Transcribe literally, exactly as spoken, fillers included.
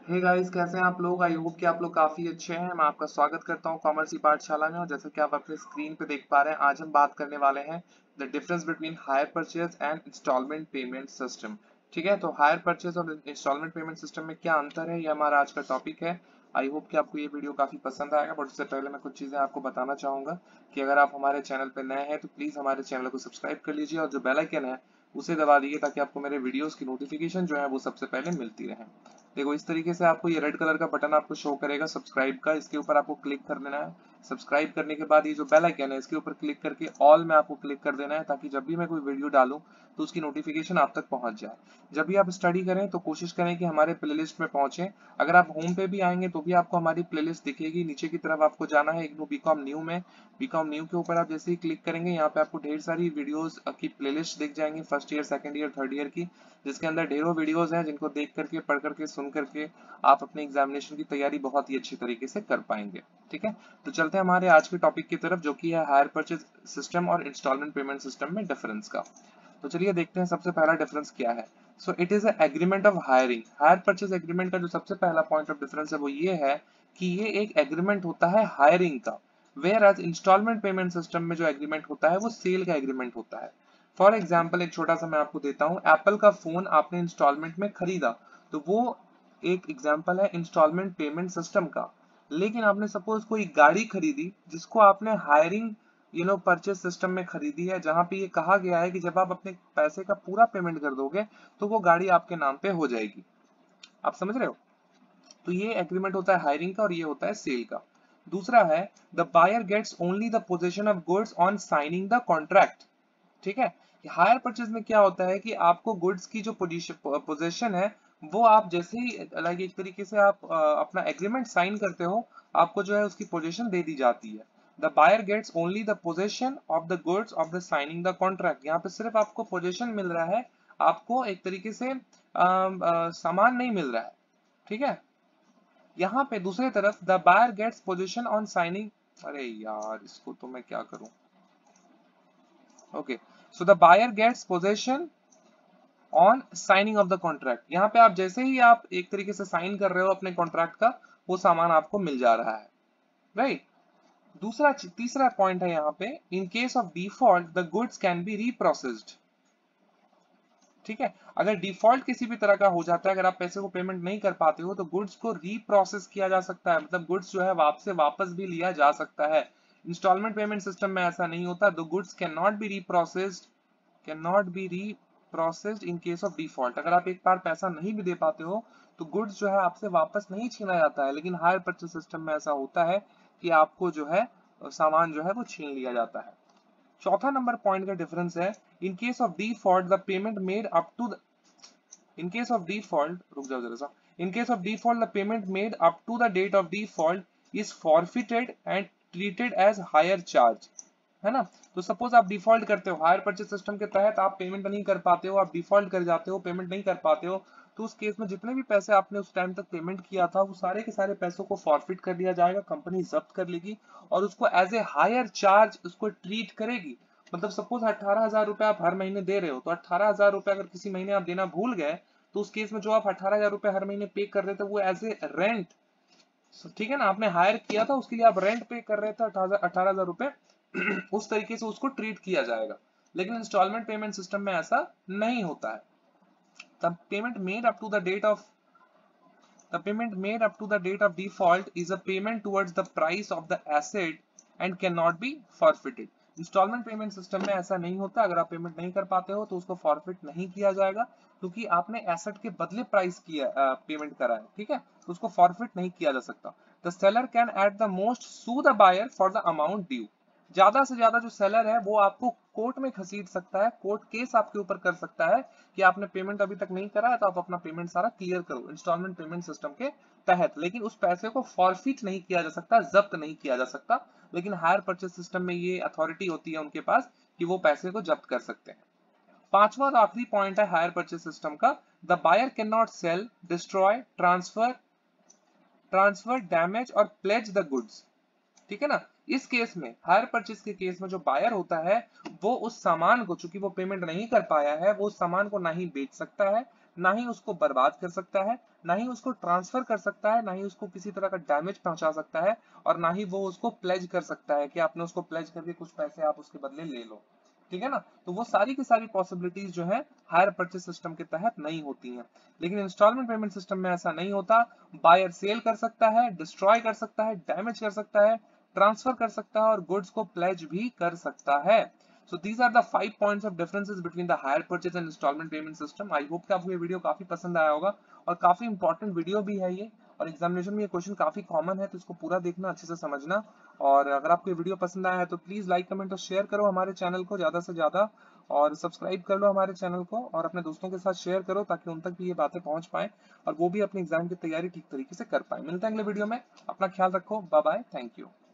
Hey guys, कैसे हैं आप लोग। आई होप कि आप लोग काफी अच्छे हैं। मैं आपका स्वागत करता हूं कॉमर्स की पाठशाला में। और जैसे कि आप अपने स्क्रीन पे देख पा रहे हैं, आज हम बात करने वाले हैं the difference between hire purchase and instalment payment system. ठीक है, तो हायर परचेज और इंस्टॉलमेंट पेमेंट सिस्टम में क्या अंतर है, ये हमारा आज का टॉपिक है। आई होप कि आपको ये वीडियो काफी पसंद आएगा। बट उससे पहले मैं कुछ चीजें आपको बताना चाहूंगा कि अगर आप हमारे चैनल पे नए हैं तो प्लीज हमारे चैनल को सब्सक्राइब कर लीजिए और जो बेल आइकन है उसे दबा दीजिए, ताकि आपको मेरे वीडियोस की नोटिफिकेशन जो है वो सबसे पहले मिलती रहे। देखो, इस तरीके से आपको ये रेड कलर का बटन आपको शो करेगा सब्सक्राइब का, इसके ऊपर आपको क्लिक कर देना है। सब्सक्राइब करने के बाद ये जो बेल आइकन है इसके ऊपर क्लिक करके ऑल में आपको क्लिक कर देना है, ताकि जब भी मैं कोई वीडियो डालूं तो उसकी नोटिफिकेशन आप तक पहुंच जाए। जब भी आप स्टडी करें तो कोशिश करें कि हमारे प्लेलिस्ट में पहुंचे। अगर आप होम पे भी आएंगे तो भी आपको हमारी प्लेलिस्ट दिखेगी। नीचे की तरफ आपको जाना है इग्नू बीकॉम न्यू में। बीकॉम न्यू के ऊपर आप जैसे ही क्लिक करेंगे, यहाँ पे आपको ढेर सारी वीडियोस की प्लेलिस्ट दिख जाएंगी, first year, second year, third year की, जिसके अंदर ढेरों वीडियोस हैं जिनको देख करके, पढ़ करके, सुन करके आप अपने एग्जामिनेशन की तैयारी बहुत ही अच्छी तरीके से कर पाएंगे। ठीक है, तो चलते हैं हमारे आज के टॉपिक की तरफ, जो कि है हायर परचेज सिस्टम और इंस्टॉलमेंट पेमेंट सिस्टम में डिफरेंस का। तो चलिए देखते हैं सबसे पहला डिफरेंस क्या है। So it is agreement of hiring. Hire purchase agreement का जो सबसे पहला पॉइंट ऑफ डिफरेंस है वो ये है कि ये एक एग्रीमेंट होता है हायरिंग का, whereas instalment payment system में जो एग्रीमेंट होता है वो सेल का एग्रीमेंट होता है। फॉर एग्जाम्पल एक छोटा सा मैं आपको देता हूँ, एप्पल का फोन आपने इंस्टॉलमेंट में खरीदा, तो वो एक एग्जाम्पल है इंस्टॉलमेंट पेमेंट सिस्टम का। लेकिन आपने सपोज कोई गाड़ी खरीदी जिसको आपने hiring you know purchase system में खरीदी है, जहां पे ये कहा गया है कि जब आप अपने पैसे का पूरा पेमेंट कर दोगे तो वो गाड़ी आपके नाम पे हो जाएगी। आप समझ रहे हो। तो ये एग्रीमेंट होता है हायरिंग का और ये होता है सेल का। दूसरा है the buyer gets only the possession of goods on signing the contract. ठीक है, हायर परचेज में क्या होता है कि आपको गुड्स की जो पोजीशन है वो आप जैसे ही लाइक एक तरीके से आप अ, अपना एग्रीमेंट साइन करते हो, आपको जो है उसकी पोजीशन दे दी जाती है। The buyer gets only the possession of the goods of the signing the contract. यहाँ पे सिर्फ आपको पोजेशन मिल रहा है, आपको एक तरीके से अ, अ, सामान नहीं मिल रहा है। ठीक है, यहाँ पे दूसरी तरफ the buyer gets position on signing. अरे यार, इसको तो मैं क्या करूं। Okay, so the buyer gets possession on signing of the contract. यहाँ पे आप जैसे ही आप एक तरीके से साइन कर रहे हो अपने कॉन्ट्रैक्ट का, वो सामान आपको मिल जा रहा है। Right right? दूसरा तीसरा पॉइंट है यहाँ पे, in case of default the goods can be reprocessed. ठीक है, अगर डिफॉल्ट किसी भी तरह का हो जाता है, अगर आप पैसे को पेमेंट नहीं कर पाते हो, तो गुड्स को रीप्रोसेस किया जा सकता है, मतलब गुड्स जो है आपसे वापस भी लिया जा सकता है। इंस्टॉलमेंट पेमेंट सिस्टम में ऐसा नहीं होता। The goods can not be reprocessed, can not be reprocessed in case of default. अगर आप एक बार पैसा नहीं भी दे पाते हो तो गुड्स जो है आपसे वापस नहीं छीना जाता है। लेकिन हायर परचेज सिस्टम में ऐसा होता है कि आपको जो है सामान जो है वो छीन लिया जाता है। चौथा नंबर पॉइंट का डिफरेंस है, in case of default the payment made up to the in case of default रुक जाओ जरा सा in case of default the payment made up to the date of default is forfeited and treated as hire charge. है ना। तो suppose आप default करते हो, हायर परचेज सिस्टम के तहत आप पेमेंट नहीं कर पाते हो, आप डिफॉल्ट कर जाते हो, पेमेंट नहीं कर पाते हो, तो उस केस में जितने भी पैसे आपने उस टाइम तक पेमेंट किया था वो सारे के सारे पैसों को फॉरफिट कर दिया जाएगा, कंपनी जब्त कर लेगी और उसको एज ए हायर चार्ज उसको ट्रीट करेगी। मतलब सपोज अठारह हजार रुपए आप हर महीने दे रहे हो, तो अठारह हजार रुपए अगर किसी महीने आप देना भूल गए, तो उस केस में जो आप अठारह हजार रुपए हर महीने पे कर रहे थे वो एज ए रेंट, ठीक है ना, आपने हायर किया था उसके लिए आप रेंट पे कर रहे थे अठारह हजार रुपए, उस तरीके से उसको ट्रीट किया जाएगा। लेकिन इंस्टॉलमेंट पेमेंट सिस्टम में ऐसा नहीं होता है। तब payment made up to the date of The payment made up to the date of default is a payment towards the price of the asset and cannot be forfeited. Instalment payment system में ऐसा नहीं होता। अगर आप payment नहीं कर पाते हो तो उसको फॉरफिट नहीं किया जाएगा, क्योंकि आपने एसेट के बदले प्राइस किया पेमेंट करा है। ठीक है, तो उसको फॉरफिट नहीं किया जा सकता। The seller can at the most sue the buyer for the amount due. ज्यादा से ज्यादा जो सेलर है वो आपको कोर्ट में खसीद सकता है, कोर्ट केस आपके ऊपर कर सकता है कि आपने पेमेंट अभी तक नहीं करा है तो आप अपना पेमेंट सारा क्लियर करो इंस्टॉलमेंट पेमेंट सिस्टम के तहत। लेकिन उस पैसे को फॉरफिट नहीं किया जा सकता, जब्त नहीं किया जा सकता। लेकिन हायर परचेज सिस्टम में ये अथॉरिटी होती है उनके पास कि वो पैसे को जब्त कर सकते हैं। पांचवा और आखिरी पॉइंट है हायर परचेज सिस्टम का, the buyer can not sell, destroy, transfer transfer damage और प्लेज द गुड्स। ठीक है ना। इस केस में, हायर परचेज के केस में, जो बायर होता है वो उस सामान को, चूंकि वो पेमेंट नहीं कर पाया है, वो उस सामान को ना ही बेच सकता है, ना ही उसको बर्बाद कर सकता है, ना ही उसको ट्रांसफर कर सकता है, ना ही उसको किसी तरह का डैमेज पहुंचा सकता है, और ना ही वो उसको प्लेज कर सकता है कि आपने उसको प्लेज करके कुछ पैसे आप उसके बदले ले लो। ठीक है ना? तो वो सारी की सारी पॉसिबिलिटीज जो है हायर परचेस सिस्टम के तहत नहीं होती हैं। लेकिन इंस्टॉलमेंट पेमेंट सिस्टम में ऐसा नहीं होता। बायर सेल कर सकता है, डिस्ट्रॉय कर सकता है, डैमेज कर सकता है, ट्रांसफर कर सकता है और गुड्स को प्लेज भी कर सकता है। So these are the five points of differences between the hire purchase and installment payment system. I hope कि आपको ये वीडियो काफी पसंद आया होगा और काफी इंपॉर्टेंट वीडियो भी है ये, और एग्जामिनेशन में ये क्वेश्चन काफी कॉमन है, तो इसको पूरा देखना, अच्छे से समझना। और अगर आपको ये वीडियो पसंद आया है तो प्लीज लाइक कमेंट और शेयर करो हमारे चैनल को ज्यादा से ज्यादा, और सब्सक्राइब कर लो हमारे चैनल को और अपने दोस्तों के साथ शेयर करो ताकि उन तक भी ये बातें पहुंच पाए और वो भी अपने एग्जाम की तैयारी ठीक तरीके से कर पाए। मिलते हैं अगले वीडियो में, अपना ख्याल रखो, बाय बाय, थैंक यू।